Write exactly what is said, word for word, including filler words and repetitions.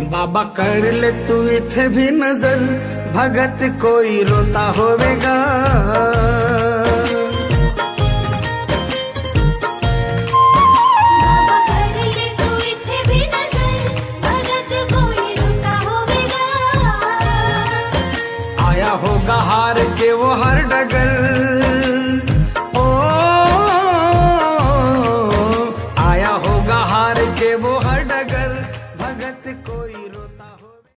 बाबा कर ले तू इथे भी नजर, भगत कोई रोता होवेगा। बाबा कर ले तू इथे भी नजर, भगत कोई रोता होवेगा। आया होगा हार के वो हर